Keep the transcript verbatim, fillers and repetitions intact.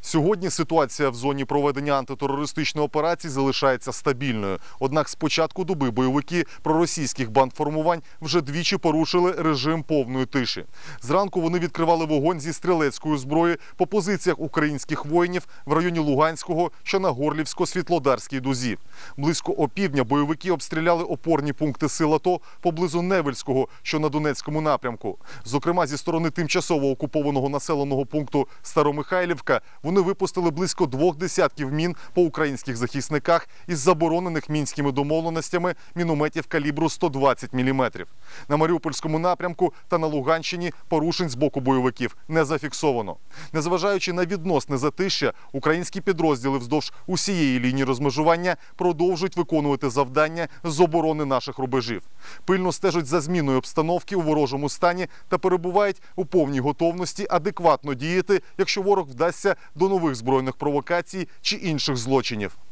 Сьогодні ситуація в зоні проведення антитерористичної операції залишається стабільною. Однак з початку доби бойовики проросійських бандформувань вже двічі порушили режим повної тиші. Зранку вони відкривали вогонь зі стрілецької зброї по позиціях українських воїнів в районі Луганського, що на Горлівсько-Світлодарській дузі. Близько опівдня бойовики обстріляли опорні пункти сил АТО поблизу Невельського, що на Донецькому напрямку. Зокрема, зі сторони тимчасово окупованого населеного пункту Старомихайлівка вони випустили близько двох десятків мін по українських захисниках із заборонених мінськими домовленостями мінометів калібру сто двадцять міліметрів. На Маріупольському напрямку та на Луганщині порушень з боку бойовиків не зафіксовано. Незважаючи на відносне затишя, українські підрозділи вздовж усієї лінії розмежування продовжують виконувати завдання з оборони наших рубежів. Пильно стежать за зміною обстановки у ворожому стані та перебувають у повній готовності адекватно діяти, якщо ворог вдасться до нових збройних провокацій чи інших злочинів.